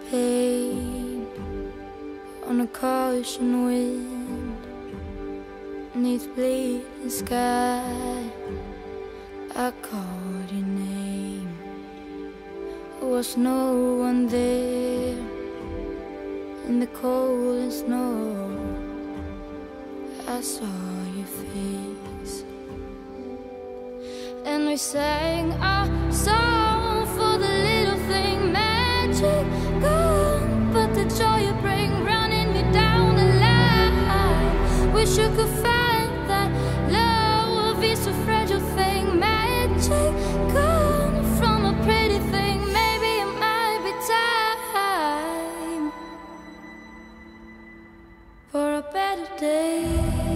pain on a caution wind, neath bleeding sky. I called your name. There was no one there in the cold and snow. I saw your face, and we sang our song for the little thing. Magic gone, but the joy you bring running me down the line. Wish you could find that love is a fragile thing. Magic gone from a pretty thing. Maybe it might be time for a better day.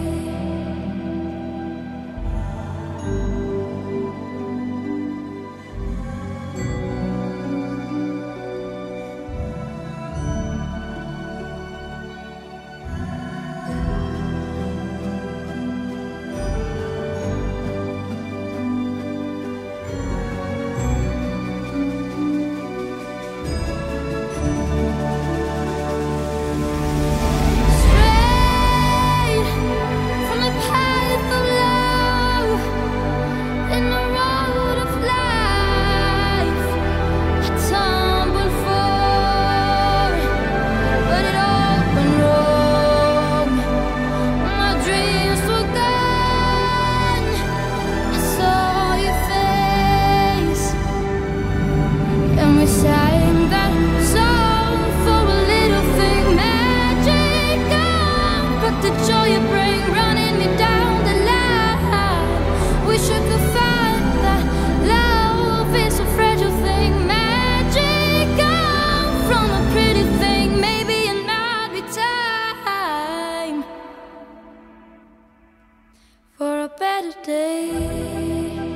For a better day.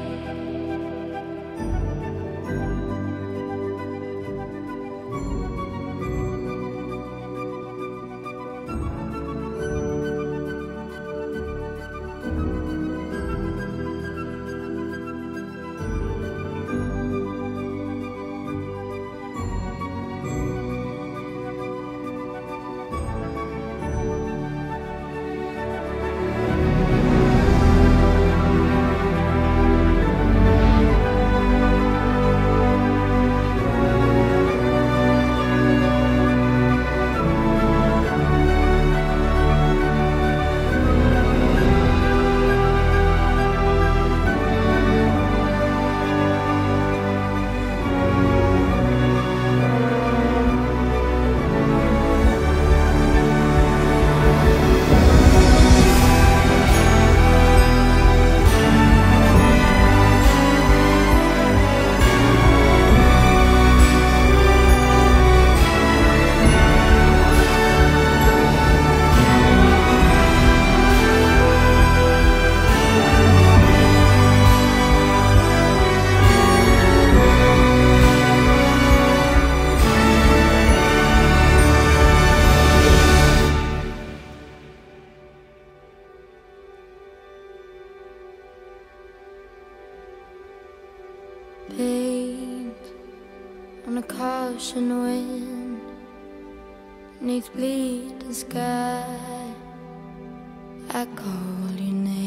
Paint on a caution wind, neath bleeding sky. I call your name.